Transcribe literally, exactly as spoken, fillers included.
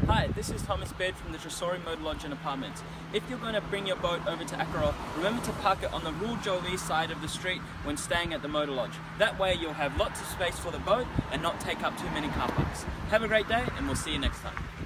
Hi, this is Thomas Baird from the Tresori Motor Lodge and Apartments. If you're going to bring your boat over to Akaroa, remember to park it on the Rule Jolie side of the street when staying at the Motor Lodge. That way you'll have lots of space for the boat and not take up too many car parks. Have a great day and we'll see you next time.